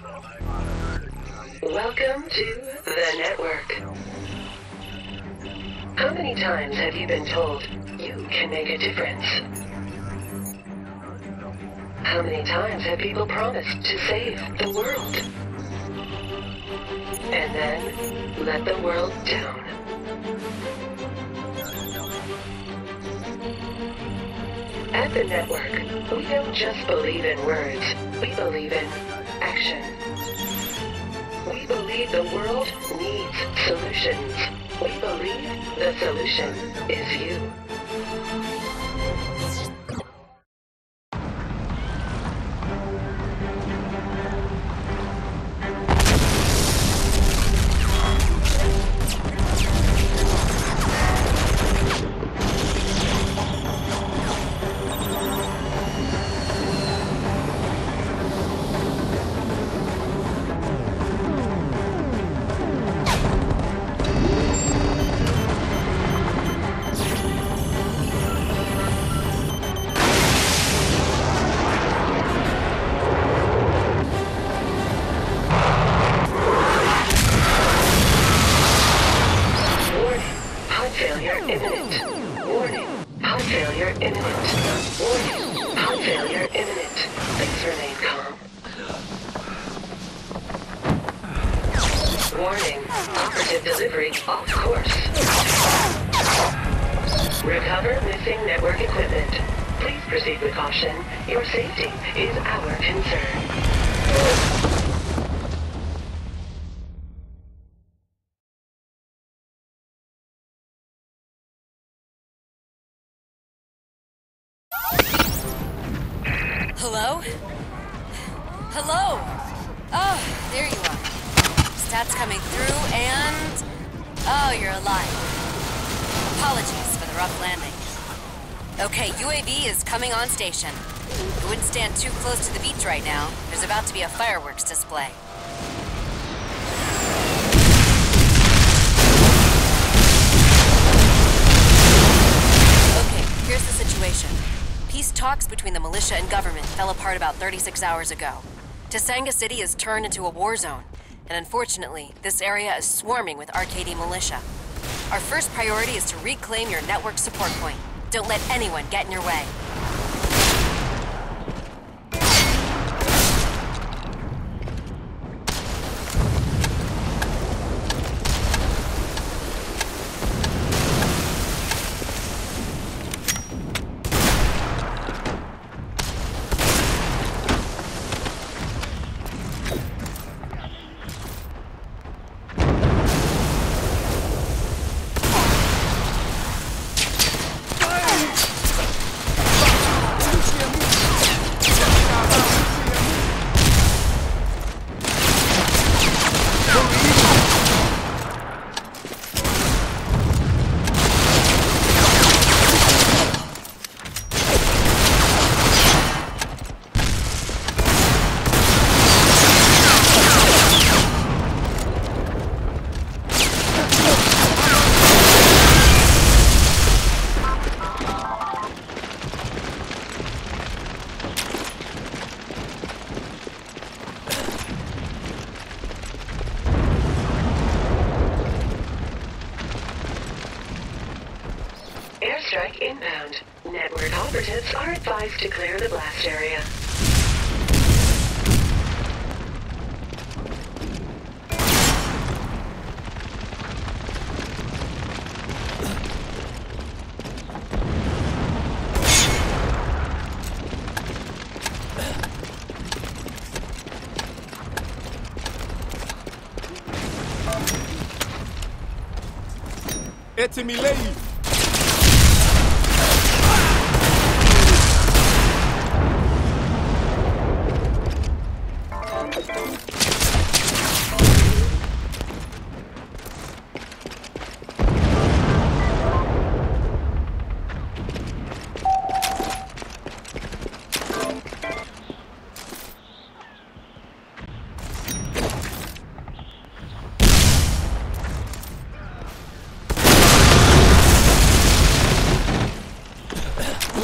Welcome to the network. How many times have you been told you can make a difference? How many times have people promised to save the world? And then let the world down. At the network, we don't just believe in words, we believe in action. We believe the world needs solutions. We believe the solution is you. Recover missing network equipment. Please proceed with caution. Your safety is our concern. Hello? Hello? Oh, there you are. Stats coming through and... Oh, you're alive. Apologies for the rough landing. Okay, UAV is coming on station. You wouldn't stand too close to the beach right now. There's about to be a fireworks display. Okay, here's the situation. Peace talks between the militia and government fell apart about 36 hours ago. Tasanga City has turned into a war zone, and unfortunately, this area is swarming with Arcady militia. Our first priority is to reclaim your network support point. Don't let anyone get in your way. Airstrike inbound. Network operatives are advised to clear the blast area. It's me lady.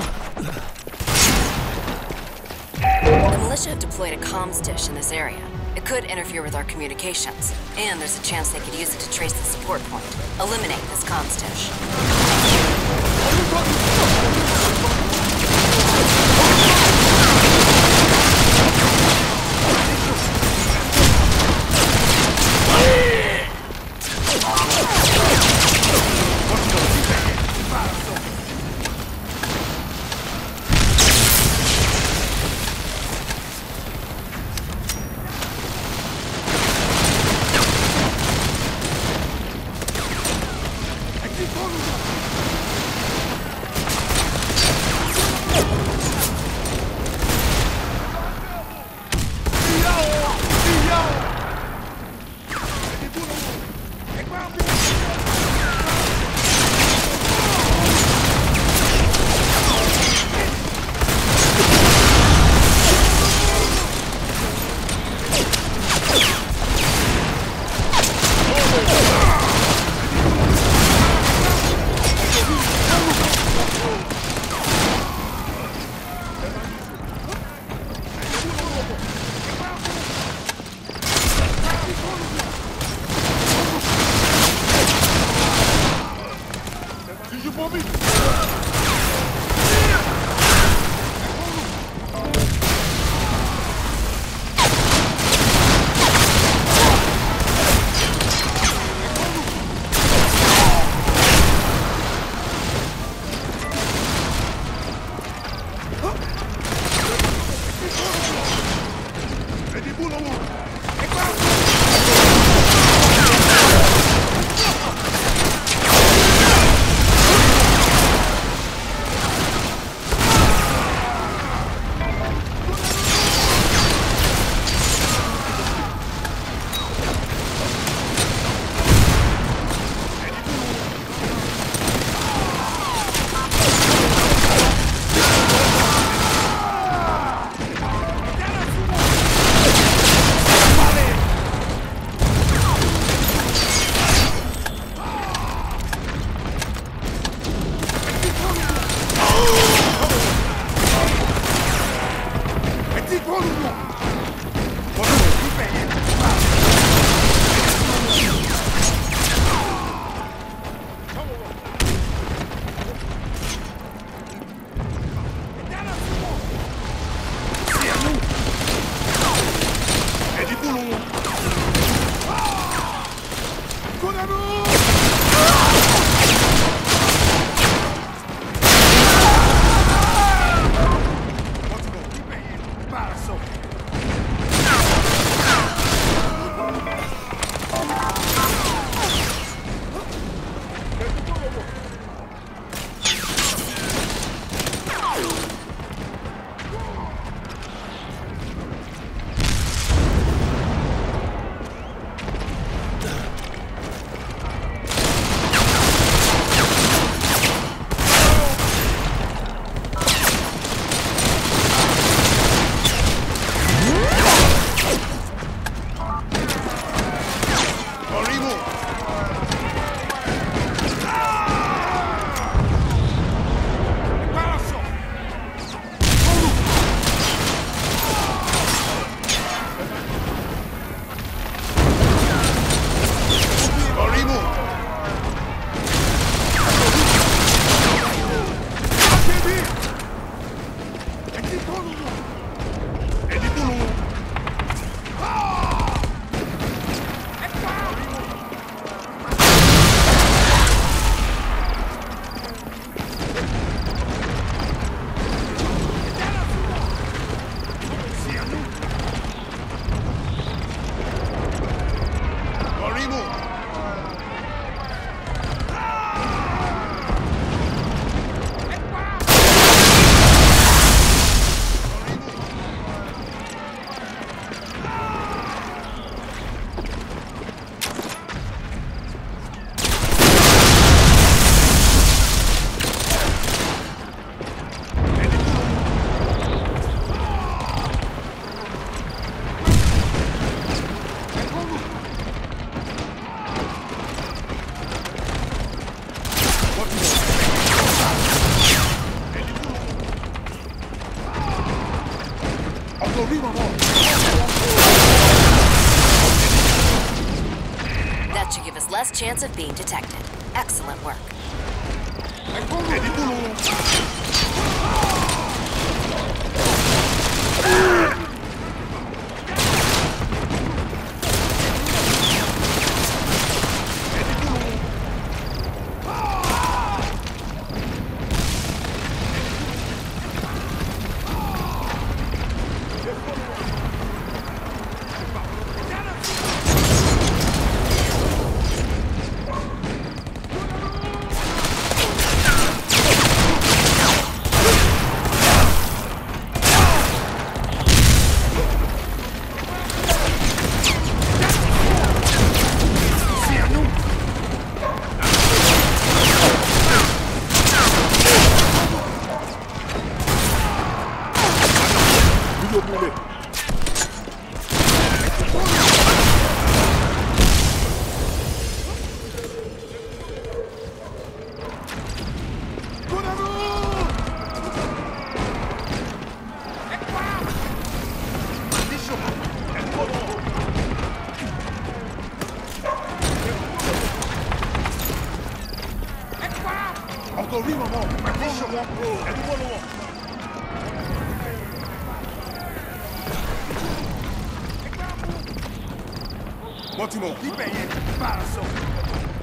Have deployed a comms dish in this area. It could interfere with our communications, and there's a chance they could use it to trace the support point. Eliminate this comms dish. less chance of being detected. Excellent work. Ottimo, ti pegni, spara sopra.